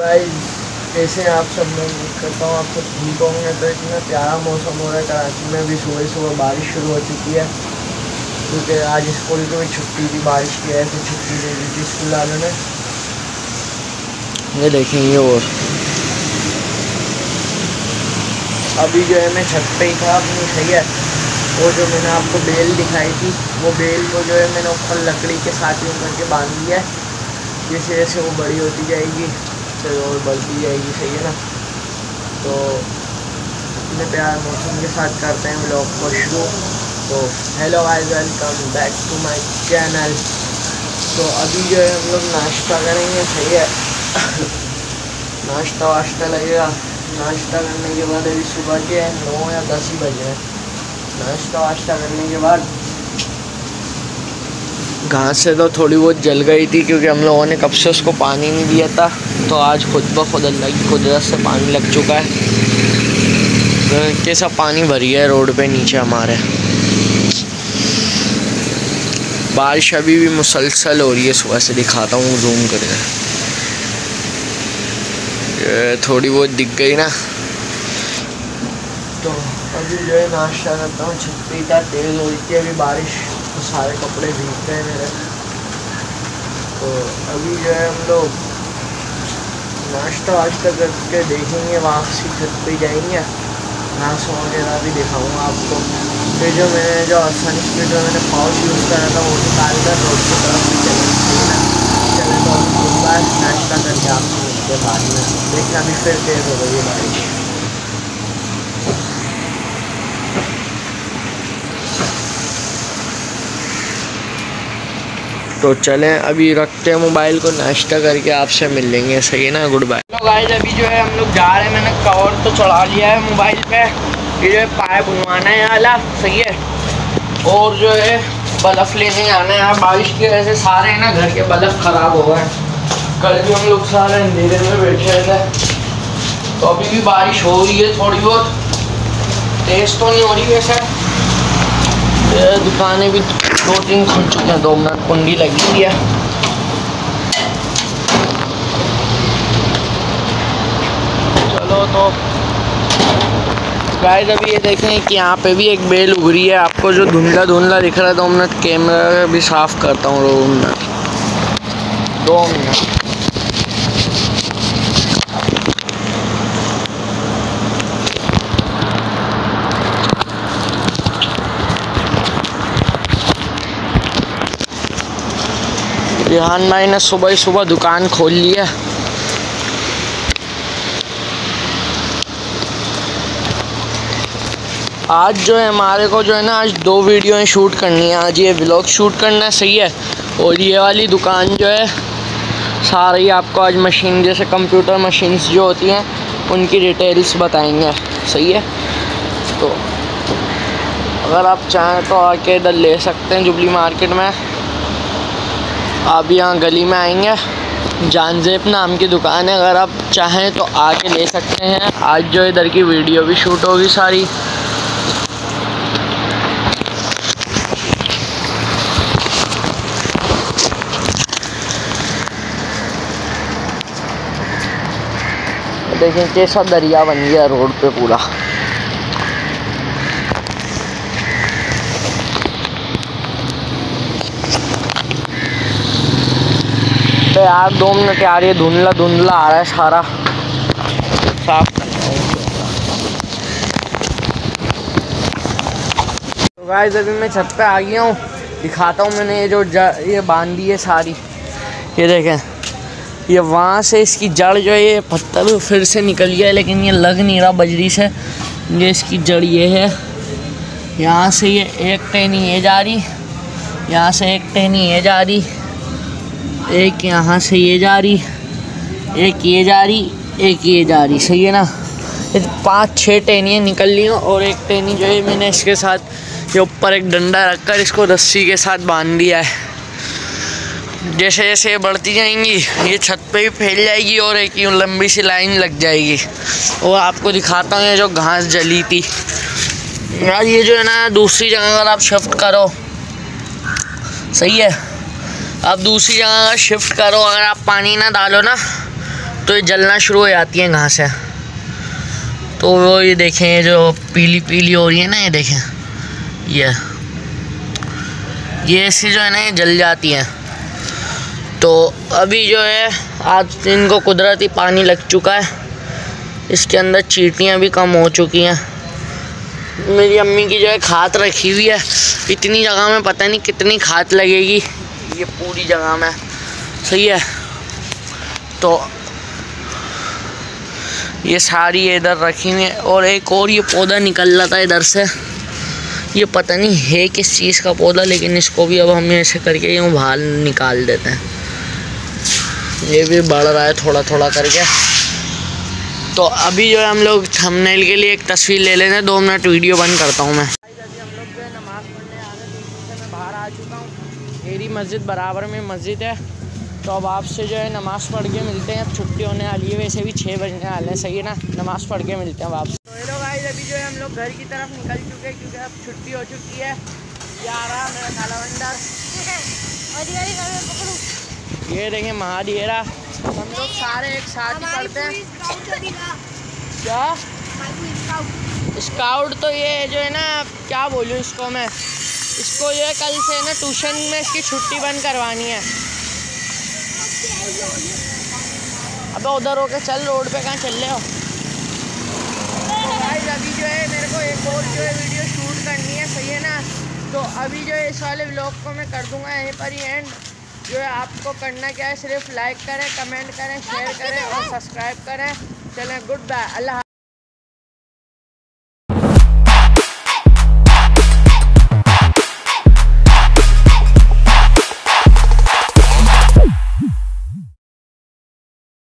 Guys कैसे आप सब? मैं उम्मीद करता हूँ आप सब ठीक होंगे। तो इतना प्यारा मौसम हो रहा है कराची में भी, सुबह सुबह बारिश शुरू हो चुकी है क्योंकि आज स्कूल की भी छुट्टी थी, बारिश की वजह से छुट्टी दे दी थी स्कूल वालों ने। ये देखेंगे और अभी जो है मैं छत पे ही था अपनी, सही है। वो जो मैंने आपको बेल दिखाई थी, वो बेल को जो है मैंने ऊपर लकड़ी के साथ यूँ करके बांध दिया है। जैसे जैसे वो बड़ी होती जाएगी तो और बढ़ती जाएगी, सही है ना। तो इतने प्यार मौसम के साथ करते हैं व्लॉग को शुरू। तो hello guys, welcome back to my channel. तो अभी जो है हम लोग नाश्ता करेंगे, सही है। नाश्ता वाश्ता लगेगा। नाश्ता करने के बाद अभी सुबह के 9 या 10 ही बज रहे हैं। नाश्ता वाश्ता करने के बाद घास से तो थोड़ी बहुत जल गई थी क्योंकि हम लोगों ने कब से उसको पानी नहीं दिया था। तो आज खुद ब खुद अल्लाह की कुदरत से पानी लग चुका है। तो कैसा पानी भरी है रोड पे नीचे हमारे। बारिश अभी भी मुसलसल हो रही है, सुबह से दिखाता हूँ जूम करके। थोड़ी बहुत दिख गई ना। तो अभी जो है नाश्ता करता हूँ। छत पे इतना तेज़ हो रही थी अभी बारिश, तो सारे कपड़े भीग गए मेरे। तो अभी जो है हम लोग नाश्ता वाश्ता करके देखेंगे, वापसी छत पे जाएंगे। घास वगैरह भी दिखाऊंगा आपको। फिर जो मैंने जो आसानी स्पीड में मैंने पाउच यूज़ करा था वो निकाल कर रोड की तरफ भी चले तो हम बार नाश्ता करके आपसे मिलते बाद में। देखिए अभी फिर तेज़ हो गई है बारिश। तो चलें अभी रखते हैं मोबाइल को, नाश्ता करके आपसे मिल लेंगे, सही है ना। Good bye. तो गाइस अभी जो है हम लोग जा रहे हैं। मैंने कवर तो चढ़ा लिया है मोबाइल पे। ये जो है पाइप बनवाना है वाला, सही है। और जो है बल्ब लेने आना है। बारिश की वजह से सारे ना घर के बल्ब ख़राब हो गए। कल भी हम लोग सारे अंधेरे में बैठे थे। तो अभी भी बारिश हो रही है थोड़ी बहुत, तेज़ तो नहीं हो रही वैसे। दुकानें भी 2-3 खुल चुके हैं। 2 मिनट कुंडी लगी हुई है। चलो तो गाइस अभी ये देखें कि यहाँ पे भी एक बेल उग रही है। आपको जो धुंधला धुंधला दिख रहा है, 2 मिनट कैमरा भी साफ़ करता हूँ। 2 मिनट। रिहान भाई ने सुबह ही सुबह दुकान खोल ली है। आज जो है हमारे को जो है ना, आज 2 वीडियो शूट करनी है। आज ये व्लॉग शूट करना है, सही है। और ये वाली दुकान जो है सारी आपको आज मशीन, जैसे कंप्यूटर मशीन्स जो होती हैं उनकी डिटेल्स बताएंगे, सही है। तो अगर आप चाहें तो आके इधर ले सकते हैं जुबली मार्केट में। आप यहाँ गली में आएंगे, जानजेब नाम की दुकान है। अगर आप चाहें तो आके ले सकते हैं। आज जो इधर की वीडियो भी शूट होगी सारी। देखें कैसा दरिया बन गया रोड पे पूरा। तो यार 2 मिनट यार, ये धुंधला धुंधला आ रहा है सारा, साफ करना है। तो गाइस अभी मैं छत पे आ गया हूँ, दिखाता हूँ। मैंने ये जो ये बांधी है सारी, ये देखें। ये वहाँ से इसकी जड़ जो है, ये पत्थर फिर से निकल गया है लेकिन ये लग नहीं रहा बजरी से। ये इसकी जड़ ये है। यहाँ से ये एक टहनी ये जा रही, यहाँ से एक टहनी ये जा रही, एक यहाँ से ये जा रही, एक ये जा रही, एक ये जा रही, सही है ना। 5-6 टहनियाँ निकल ली हैं। और एक टहनी जो है मैंने इसके साथ ये ऊपर एक डंडा रखकर इसको रस्सी के साथ बांध दिया है। जैसे जैसे ये बढ़ती जाएंगी ये छत पे भी फैल जाएगी और एक यूँ लंबी सी लाइन लग जाएगी। और आपको दिखाता हूँ ये जो घास जली थी यार, ये जो है ना दूसरी जगह अगर आप शिफ्ट करो, सही है। आप दूसरी जगह शिफ्ट करो, अगर आप पानी ना डालो ना तो ये जलना शुरू हो जाती हैं घासें। तो वो ये देखें, ये जो पीली पीली हो रही है ना, ये देखें, ये ऐसी जो है ना, ये जल जाती हैं। तो अभी जो है आज इनको कुदरती पानी लग चुका है, इसके अंदर चींटियाँ भी कम हो चुकी हैं। मेरी अम्मी की जो है खाद रखी हुई है, इतनी जगह में पता नहीं कितनी खाद लगेगी, ये पूरी जगह में, सही है। तो ये सारी इधर रखी हुई है, और एक और ये पौधा निकल रहा था इधर से, ये पता नहीं है किस चीज़ का पौधा, लेकिन इसको भी अब हम ऐसे करके यूँ बाहर निकाल देते हैं। ये भी बढ़ रहा है थोड़ा थोड़ा करके। तो अभी जो है हम लोग थंबनेल के लिए एक तस्वीर ले लेते हैं, 2 मिनट वीडियो बंद करता हूँ मैं। अभी हम लोग जो है नमाज़ पढ़ने आ गए, तो मैं बाहर आ चुका हूँ। मेरी मस्जिद बराबर में मस्जिद है, तो अब आपसे जो है नमाज़ पढ़ के मिलते हैं। अब छुट्टी होने वाली है, वैसे भी 6 बजने वाले हैं, सही है ना। नमाज़ पढ़ के मिलते हैं अब आपसे। तो हेलो गाइस, अभी जो है हम लोग घर की तरफ निकल चुके हैं, क्योंकि अब छुट्टी हो चुकी है। ये आ रहा मेरा काला बंदर, ये देखें महाधीरा। हम लोग सारे एक साथ ही पढ़ते हैं। क्या स्काउट? तो ये जो है ना, क्या बोलूँ इसको मैं, इसको जो है कल से ना ट्यूशन में इसकी छुट्टी बंद करवानी है। अबे उधर होके चल, रोड पे कहाँ चल रहे हो? तो गाइस अभी जो है मेरे को एक और जो है वीडियो शूट करनी है, सही है ना। तो अभी जो है इस वाले व्लॉग को मैं कर दूंगा यहीं पर ही एंड। जो है आपको करना क्या है, सिर्फ लाइक करें, कमेंट करें, शेयर करें और सब्सक्राइब करें। चलें, गुड बाय, अल्लाह।